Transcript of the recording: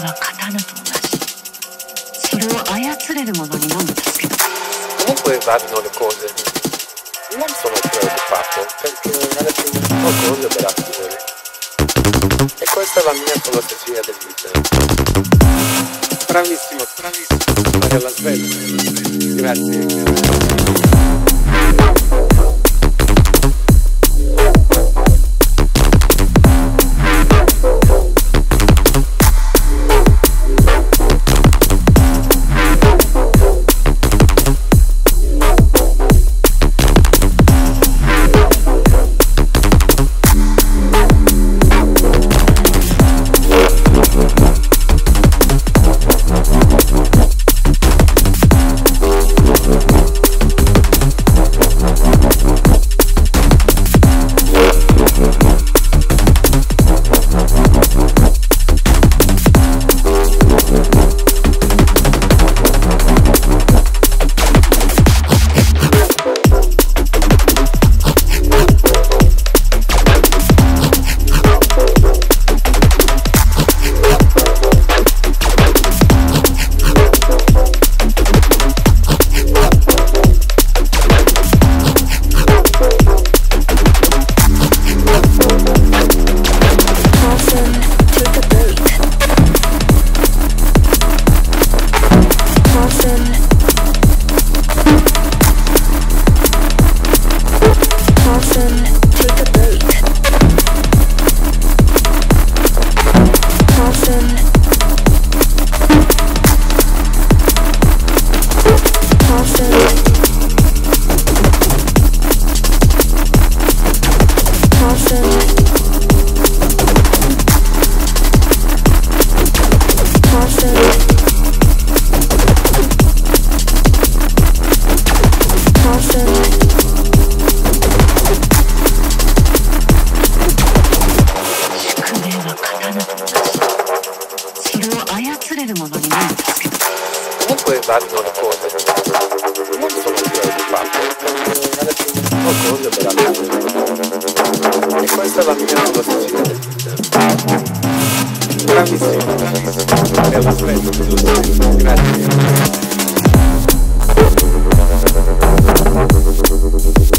は刀と同じ。それを操れるものにのみ助けた。 Comunque vanno le cose. Non sono preoccupato perché alla fine ho cose per attivare. E questa è la mia filosofia del vita. Bravissimo, bravissimo. Fare la sveglia. Grazie. Comunque vanno le cose. Non sono preoccupato perché alla fine ho cose per attivare. E questa è la mia filosofia del vita. Bravissimo, bravissimo. Fare la sveglia. Grazie.